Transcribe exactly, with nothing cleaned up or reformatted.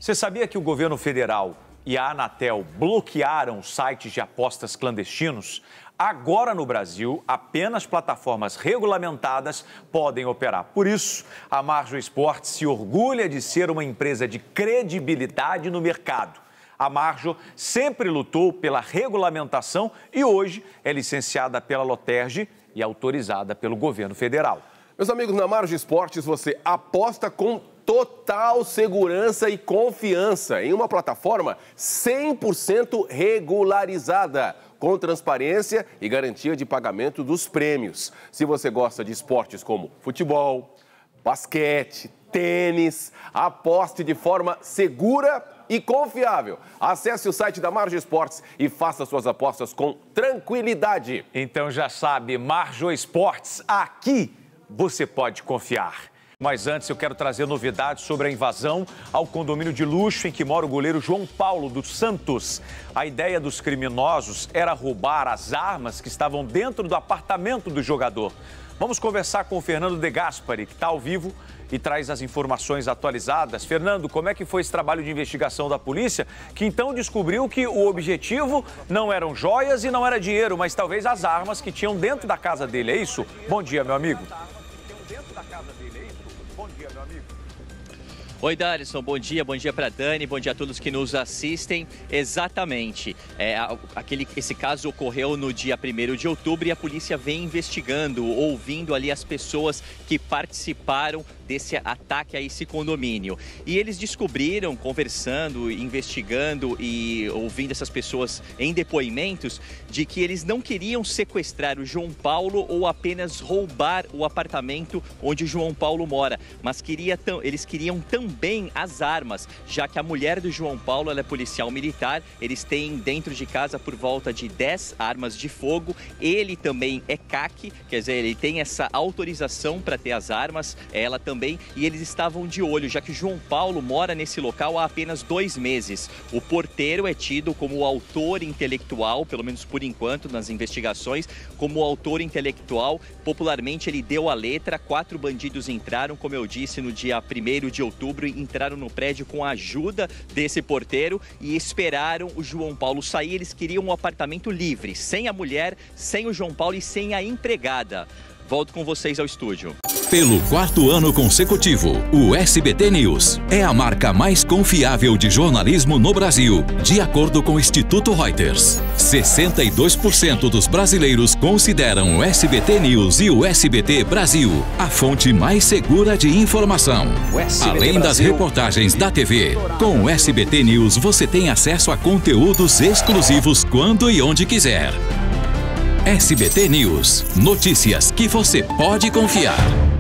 Você sabia que o governo federal e a Anatel bloquearam sites de apostas clandestinos? Agora, no Brasil, apenas plataformas regulamentadas podem operar. Por isso, a Marjo Esportes se orgulha de ser uma empresa de credibilidade no mercado. A Marjo sempre lutou pela regulamentação e hoje é licenciada pela Loterge e autorizada pelo governo federal. Meus amigos, na Marjo Esportes você aposta com total segurança e confiança em uma plataforma cem por cento regularizada, com transparência e garantia de pagamento dos prêmios. Se você gosta de esportes como futebol, basquete, tênis, aposte de forma segura e confiável. Acesse o site da Marjo Esportes e faça suas apostas com tranquilidade. Então já sabe, Marjo Esportes, aqui você pode confiar. Mas antes eu quero trazer novidades sobre a invasão ao condomínio de luxo em que mora o goleiro João Paulo dos Santos. A ideia dos criminosos era roubar as armas que estavam dentro do apartamento do jogador. Vamos conversar com o Fernando De Gaspari, que está ao vivo e traz as informações atualizadas. Fernando, como é que foi esse trabalho de investigação da polícia, que então descobriu que o objetivo não eram joias e não era dinheiro, mas talvez as armas que tinham dentro da casa dele, é isso? Bom dia, meu amigo. Dentro da casa dele, é isso? Bom dia, meu amigo. Oi, Darison, bom dia, bom dia para Dani, bom dia a todos que nos assistem. Exatamente, é, aquele, esse caso ocorreu no dia primeiro de outubro e a polícia vem investigando, ouvindo ali as pessoas que participaram desse ataque a esse condomínio. E eles descobriram, conversando, investigando e ouvindo essas pessoas em depoimentos, de que eles não queriam sequestrar o João Paulo ou apenas roubar o apartamento onde o João Paulo mora, mas queria, eles queriam também as armas, já que a mulher do João Paulo ela é policial militar, eles têm dentro de casa por volta de dez armas de fogo, ele também é C A C, quer dizer, ele tem essa autorização para ter as armas, ela também. E eles estavam de olho, já que o João Paulo mora nesse local há apenas dois meses. O porteiro é tido como o autor intelectual, pelo menos por enquanto, nas investigações, como o autor intelectual. Popularmente, ele deu a letra, quatro bandidos entraram, como eu disse, no dia primeiro de outubro, entraram no prédio com a ajuda desse porteiro e esperaram o João Paulo sair. Eles queriam um apartamento livre, sem a mulher, sem o João Paulo e sem a empregada. Volto com vocês ao estúdio. Pelo quarto ano consecutivo, o S B T News é a marca mais confiável de jornalismo no Brasil, de acordo com o Instituto Reuters. sessenta e dois por cento dos brasileiros consideram o S B T News e o S B T Brasil a fonte mais segura de informação. Além das reportagens da T V, com o S B T News você tem acesso a conteúdos exclusivos quando e onde quiser. S B T News. Notícias que você pode confiar.